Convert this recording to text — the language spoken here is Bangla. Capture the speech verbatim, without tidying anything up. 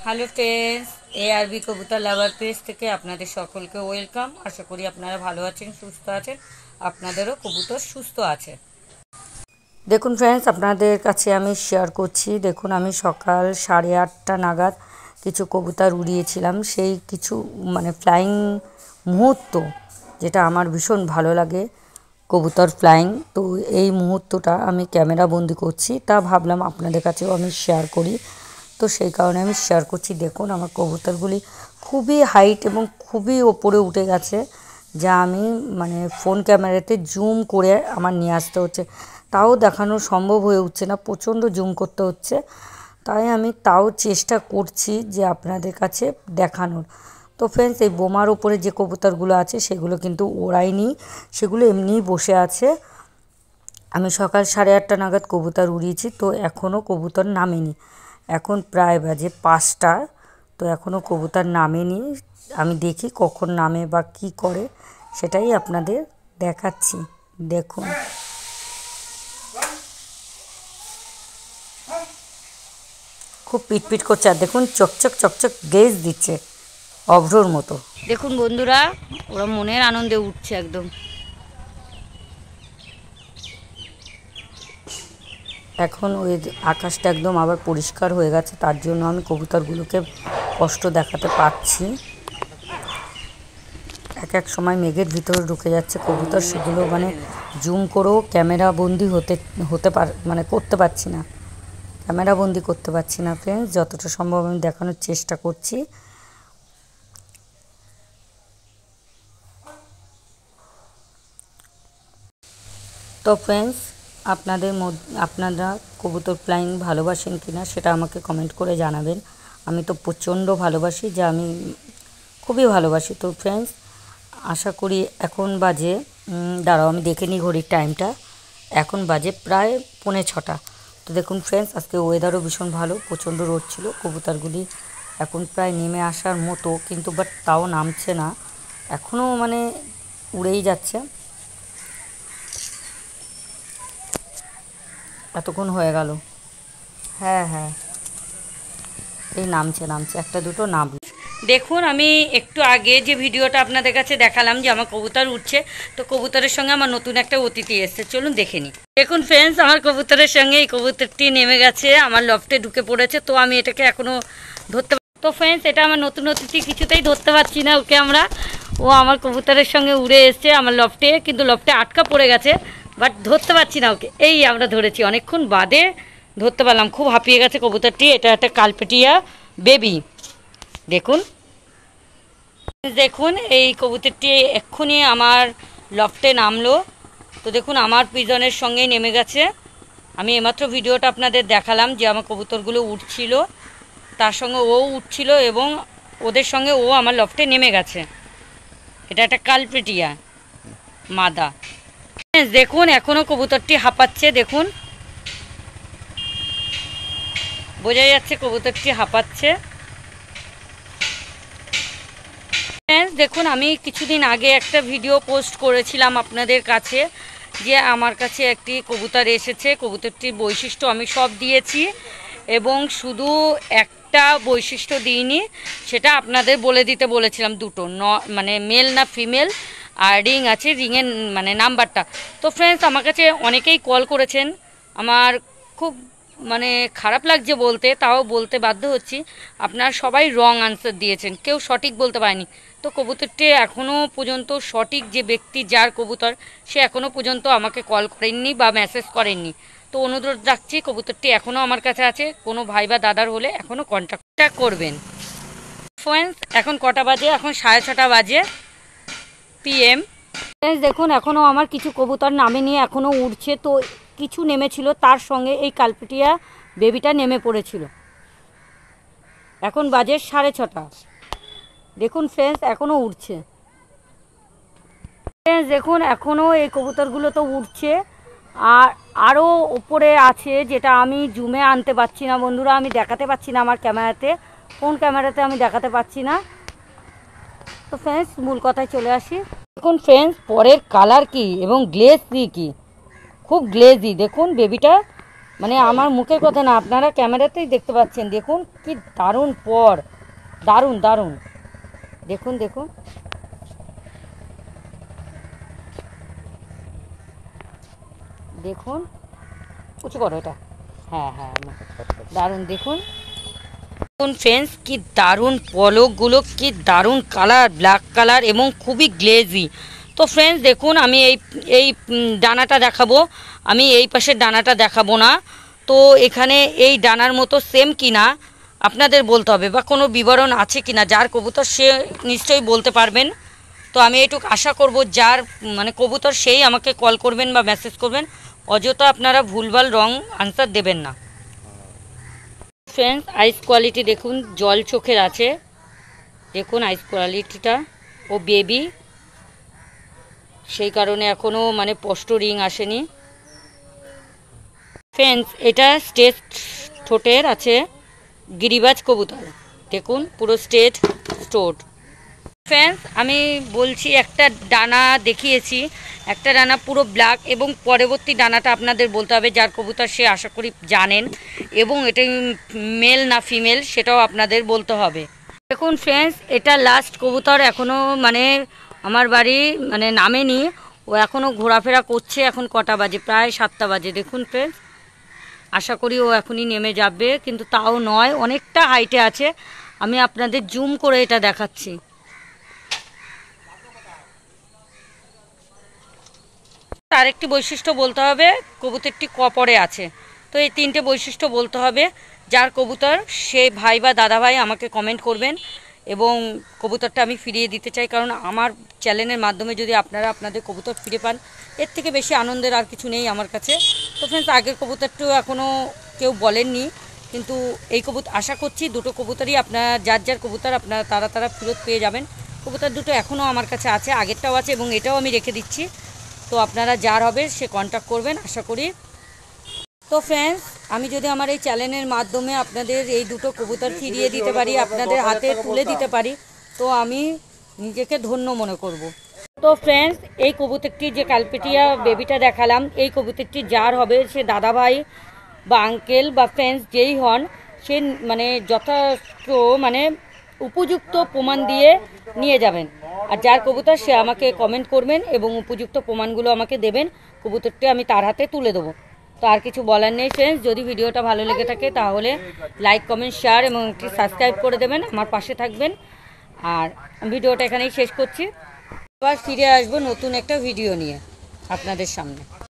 Hello friends, A R B কবুতর লাভার পেজ থেকে আপনাদের সকলকে ওয়েলকাম। আশা করি আপনারা ভালো আছেন, সুস্থ আছেন, আপনাদেরও কবুতর সুস্থ আছে। দেখুন ফ্রেন্ডস, আপনাদের কাছে আমি শেয়ার করছি। দেখুন, আমি সকাল সাড়ে আটটা নাগাদ কিছু কবুতর উড়িয়েছিলাম। সেই কিছু মানে ফ্লাইং মুহূর্ত যেটা আমার ভীষণ ভালো লাগে, কবুতর ফ্লাইং। তো এই মুহূর্তটা আমি ক্যামেরা বন্দি করছি, তা ভাবলাম আপনাদের কাছেও আমি শেয়ার করি। তো সেই কারণে আমি শেয়ার করছি। দেখুন, আমার কবুতরগুলি খুবই হাইট এবং খুবই ওপরে উঠে গেছে, যা আমি মানে ফোন ক্যামেরাতে জুম করে আমার নিয়ে আসতে হচ্ছে, তাও দেখানো সম্ভব হয়ে উঠছে না, প্রচণ্ড জুম করতে হচ্ছে। তাই আমি তাও চেষ্টা করছি যে আপনাদের কাছে দেখানোর। তো ফ্রেন্ডস, এই বোমার ওপরে যে কবুতরগুলো আছে সেগুলো কিন্তু ওড়ায়নি, সেগুলো এমনিই বসে আছে। আমি সকাল সাড়ে আটটা নাগাদ কবুতর উড়িয়েছি, তো এখনও কবুতর নামেনি। এখন প্রায় বাজে পাঁচটা, তো এখনও কবুতর নামেনি। আমি দেখি কখন নামে বা কি করে, সেটাই আপনাদের দেখাচ্ছি। দেখুন, খুব পিটপিট করছে, আর দেখুন চকচক চকচক গ্লেজ দিচ্ছে অভ্রর মতো। দেখুন বন্ধুরা, ওরা মনের আনন্দে উঠছে একদম। এখন ওই আকাশটা একদম আবার পরিষ্কার হয়ে গেছে, তার জন্য আমি কবুতরগুলোকে কষ্ট দেখাতে পারছি। এক এক সময় মেঘের ভিতরে ঢুকে যাচ্ছে কবুতর, সেগুলো মানে জুম করেও ক্যামেরা বন্দি হতে হতে পার মানে করতে পারছি না, ক্যামেরা বন্দি করতে পারছি না ফ্রেন্ডস। যতটা সম্ভব আমি দেখানোর চেষ্টা করছি। তো ফ্রেন্ডস, আপনাদের মধ্যে আপনারা কবুতর ফ্লাইং ভালোবাসেন কি না সেটা আমাকে কমেন্ট করে জানাবেন। আমি তো প্রচণ্ড ভালোবাসি, যা আমি খুবই ভালোবাসি। তো ফ্রেন্ডস, আশা করি এখন বাজে, দাঁড়াও আমি দেখে নিই ঘড়ির টাইমটা, এখন বাজে প্রায় পৌনে ছটা। তো দেখুন ফ্রেন্ডস, আজকে ওয়েদারও ভীষণ ভালো, প্রচণ্ড রোদ ছিল। কবুতরগুলি এখন প্রায় নেমে আসার মতো, কিন্তু বাট তাও নামছে না, এখনও মানে উড়েই যাচ্ছে। এতক্ষণ হয়ে গেল, হ্যাঁ হ্যাঁ এই নামছে নামছে একটা দুটো নাম। দেখুন, আমি একটু আগে যে ভিডিওটা আপনাদের কাছে দেখালাম যে আমার কবুতর উঠছে, তো কবুতরের সঙ্গে আমার নতুন একটা অতিথি এসছে, চলুন দেখে নিই। দেখুন ফ্রেন্ডস, আমার কবুতরের সঙ্গে এই কবুতরটি নেমে গেছে, আমার লফটে ঢুকে পড়েছে। তো আমি এটাকে এখনও ধরতে, তো ফ্রেন্ডস এটা আমার নতুন অতিথি, কিছুতেই ধরতে পারছি না ওকে আমরা। ও আমার কবুতরের সঙ্গে উড়ে এসছে আমার লফটে, কিন্তু লফটে আটকা পড়ে গেছে, বাট ধরতে পারছি না ওকে। এই আমরা ধরেছি, অনেকক্ষণ বাদে ধরতে পারলাম। খুব হাঁপিয়ে গেছে কবুতরটি। এটা একটা কালপেটিয়া বেবি। দেখুন দেখুন এই কবুতরটি এক্ষুনি আমার লফটে নামলো। তো দেখুন, আমার পিজনের সঙ্গেই নেমে গেছে। আমি এইমাত্র ভিডিওটা আপনাদের দেখালাম যে আমার কবুতরগুলো উঠছিল, তার সঙ্গে ও উঠছিল এবং ওদের সঙ্গে ও আমার লফটে নেমে গেছে। এটা একটা কালপেটিয়া মাদা। দেখুন, এখনও কবুতরটি হাঁপাচ্ছে। দেখুন, বোঝা যাচ্ছে কবুতরটি হাঁপাচ্ছে। দেখুন, আমি কিছুদিন আগে একটা ভিডিও পোস্ট করেছিলাম আপনাদের কাছে যে আমার কাছে একটি কবুতর এসেছে। কবুতরটির বৈশিষ্ট্য আমি সব দিয়েছি এবং শুধু একটা বৈশিষ্ট্য দিইনি, সেটা আপনাদের বলে দিতে বলেছিলাম। দুটো ন মানে মেল না ফিমেল, আর রিং আছে, রিংয়ের মানে নাম্বারটা। তো ফ্রেন্ডস, আমার কাছে অনেকেই কল করেছেন, আমার খুব মানে খারাপ লাগছে বলতে, তাও বলতে বাধ্য হচ্ছি। আপনারা সবাই রং আনসার দিয়েছেন, কেউ সঠিক বলতে পারেনি। তো কবুতরটি এখনও পর্যন্ত সঠিক যে ব্যক্তি যার কবুতর, সে এখনও পর্যন্ত আমাকে কল করেননি বা মেসেজ করেননি। তো অনুরোধ রাখছি, কবুতরটি এখনও আমার কাছে আছে, কোনো ভাই বা দাদার হলে এখনও কন্ট্যাক্টটা করবেন। ফ্রেন্ডস, এখন কটা বাজে? এখন সাড়ে ছটা বাজে পিএম। ফ্রেন্ডস দেখুন, এখনও আমার কিছু কবুতর নামেনি, এখনও উড়ছে। তো কিছু নেমেছিল, তার সঙ্গে এই কালপেটিয়া বেবিটা নেমে পড়েছিল। এখন বাজে সাড়ে ছটা। দেখুন ফ্রেন্ডস, এখনও উঠছে। ফ্রেন্ডস দেখুন, এখনও এই কবুতরগুলো তো উঠছে, আর আরও উপরে আছে, যেটা আমি জুমে আনতে পারছি না বন্ধুরা, আমি দেখাতে পাচ্ছি না আমার ক্যামেরাতে, ফোন ক্যামেরাতে আমি দেখাতে পাচ্ছি না। তো ফ্রেন্ডস, মূল কথায় চলে আসি। দেখুন ফ্রেন্ডস, পরের কালার কি এবং গ্লেজ কি, খুব গ্লেজি। দেখুন বেবিটা মানে আমার মুখের কথা না, আপনারা ক্যামেরাতেই দেখতে পাচ্ছেন। দেখুন কি দারুণ পর, দারুণ দারুণ। দেখুন দেখুন দেখুন, উঁচু করো এটা, হ্যাঁ হ্যাঁ দারুণ। দেখুন দেখুন ফ্রেন্ডস, কি দারুণ পলকগুলো, কি দারুণ কালার, ব্ল্যাক কালার এবং খুবই গ্লেজি। তো ফ্রেন্ডস দেখুন, আমি এই এই ডানাটা দেখাবো, আমি এই পাশের ডানাটা দেখাবো না। তো এখানে এই ডানার মতো সেম কিনা আপনাদের বলতে হবে, বা কোনো বিবরণ আছে কিনা, যার কবুতর সে নিশ্চয়ই বলতে পারবেন। তো আমি এইটুকু আশা করব, যার মানে কবুতর সেই আমাকে কল করবেন বা মেসেজ করবেন, অযথা আপনারা ভুলভাল রং আনসার দেবেন না। ফ্রেন্ডস আইস কোয়ালিটি দেখুন, জল চোখের আছে। দেখুন আইস কোয়ালিটিটা, ও বেবি, সেই কারণে এখনও মানে স্পষ্ট রিং আসেনি। ফ্রেন্ডস এটা স্টেট ঠোঁটের আছে, গিরিবাজ কবুতর। দেখুন পুরো স্টেট স্টোট। ফ্রেন্ডস আমি বলছি, একটা ডানা দেখিয়েছি, একটা ডানা পুরো ব্ল্যাক, এবং পরবর্তী ডানাটা আপনাদের বলতে হবে, যার কবুতর সে আশা করি জানেন, এবং এটা মেল না ফিমেল সেটাও আপনাদের বলতে হবে। দেখুন ফ্রেন্ডস এটা লাস্ট কবুতর, এখনও মানে আমার বাড়ি মানে নামেনি, ও এখনও ঘোরাফেরা করছে। এখন কটা বাজে? প্রায় সাতটা বাজে। দেখুন ফ্রেন্ডস, আশা করি ও এখনই নেমে যাবে, কিন্তু তাও নয়, অনেকটা হাইটে আছে। আমি আপনাদের জুম করে এটা দেখাচ্ছি। আরেকটি বৈশিষ্ট্য বলতে হবে, কবুতরটি কপরে আছে। তো এই তিনটে বৈশিষ্ট্য বলতে হবে, যার কবুতর সে ভাই বা দাদা ভাই আমাকে কমেন্ট করবেন, এবং কবুতরটা আমি ফিরিয়ে দিতে চাই। কারণ আমার চ্যানেলের মাধ্যমে যদি আপনারা আপনাদের কবুতর ফিরে পান, এর থেকে বেশি আনন্দের আর কিছু নেই আমার কাছে। তো ফ্রেন্ডস আগের কবুতরটিও এখনও কেউ বলেননি, কিন্তু এই কবুতর আশা করছি দুটো কবুতরই আপনারা, যার যার কবুতর আপনারা তারা তারা ফেরত পেয়ে যাবেন। কবুতর দুটো এখনও আমার কাছে আছে, আগেরটাও আছে, এবং এটাও আমি রেখে দিচ্ছি। তো আপনারা যার হবে সে কন্ট্যাক্ট করবেন আশা করি। তো ফ্রেন্ডস আমি যদি আমার এই চ্যানেলের মাধ্যমে আপনাদের এই দুটো কবুতর ফিরিয়ে দিতে পারি, আপনাদের হাতে তুলে দিতে পারি, তো আমি নিজেকে ধন্য মনে করব। তো ফ্রেন্ডস এই কবুতরটি, যে কালপেটিয়া বেবিটা দেখালাম, এই কবুতরটি যার হবে সে দাদা ভাই বা আঙ্কেল বা ফ্রেন্ডস যেই হন, সে মানে যথাযথ মানে উপযুক্ত প্রমাণ দিয়ে নিয়ে যাবেন। আর যার কবুতর সে আমাকে কমেন্ট করবেন এবং উপযুক্ত প্রমাণগুলো আমাকে দেবেন, কবুতরটি আমি তার হাতে তুলে দেবো। তো আর কিছু বলার নেই ফ্রেন্ডস, যদি ভিডিওটা ভালো লেগে থাকে তাহলে লাইক কমেন্ট শেয়ার এবং একটি সাবস্ক্রাইব করে দেবেন, আমার পাশে থাকবেন। আর ভিডিওটা এখানেই শেষ করছি, আবার ফিরে আসবো নতুন একটা ভিডিও নিয়ে আপনাদের সামনে।